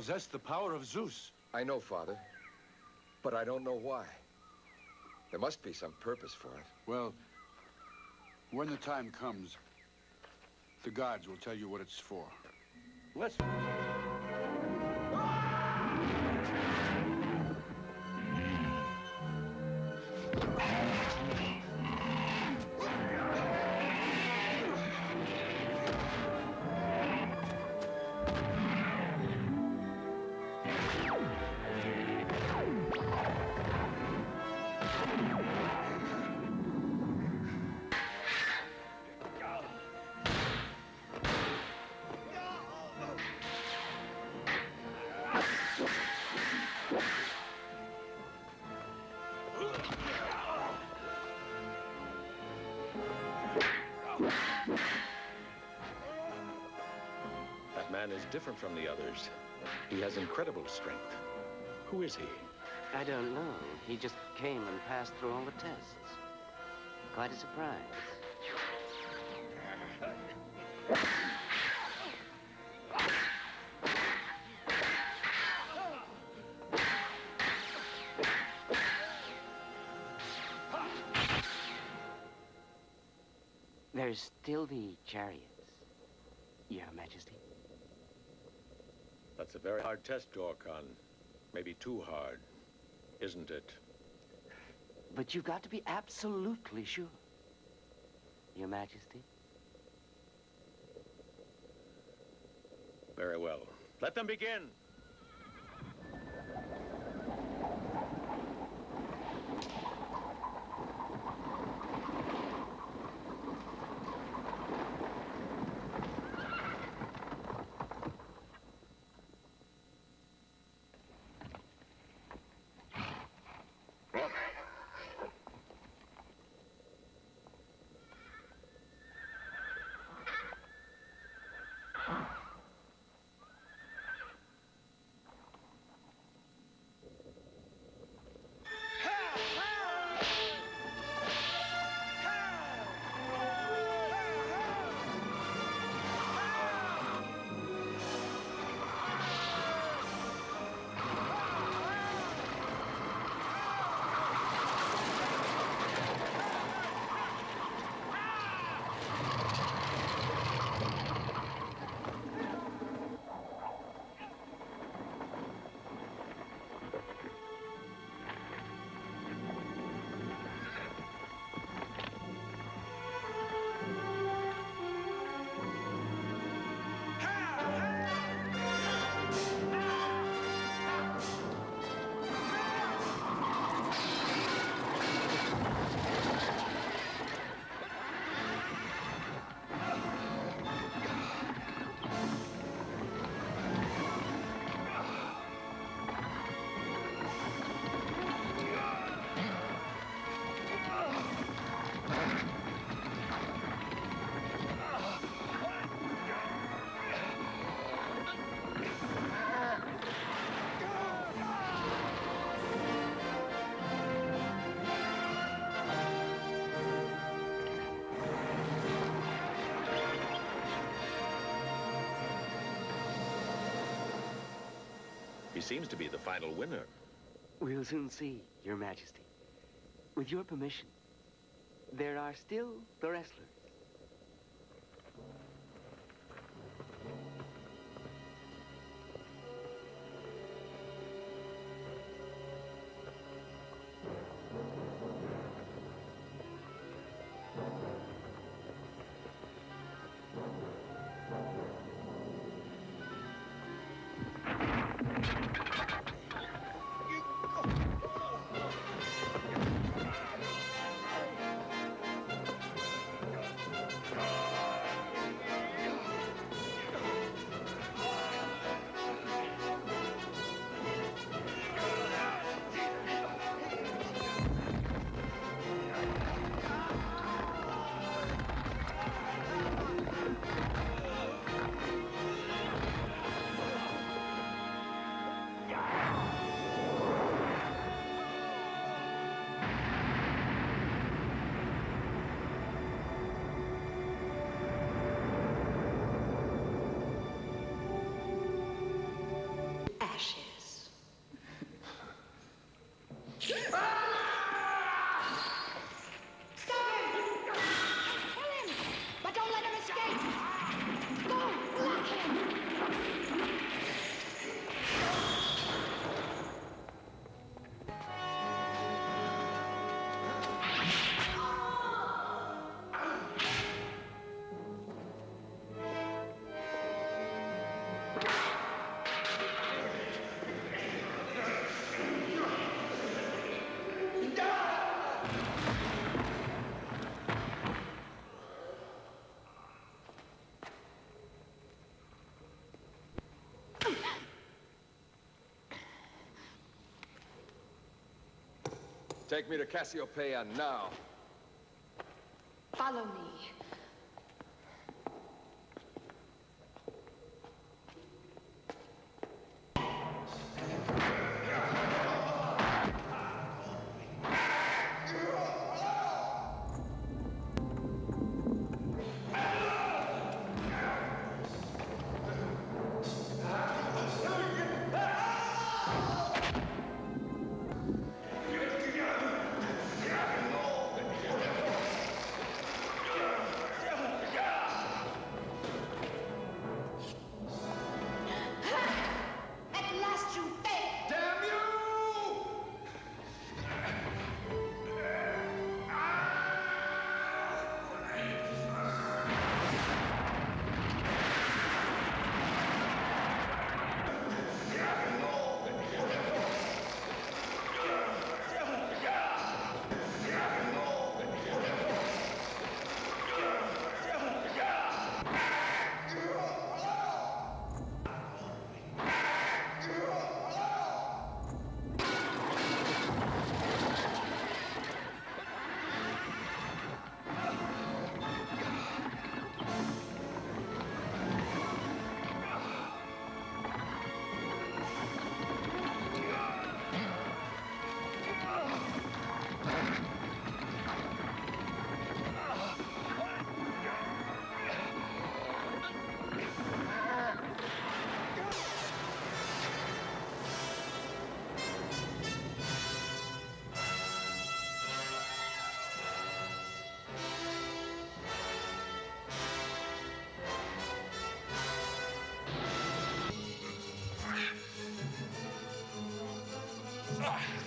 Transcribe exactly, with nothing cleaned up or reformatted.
possess the power of Zeus. I know, Father, but I don't know why. There must be some purpose for it. Well, when the time comes, the gods will tell you what it's for. Let's... Man is different from the others. He has incredible strength. Who is he? I don't know. He just came and passed through all the tests. Quite a surprise. There's still the chariots, Your Majesty. That's a very hard test, Gorkon. Maybe too hard, isn't it? But you've got to be absolutely sure, Your Majesty. Very well. Let them begin. He seems to be the final winner. We'll soon see, Your Majesty. With your permission, there are still the wrestlers. Take me to Cassiopeia now. Follow me. Ah!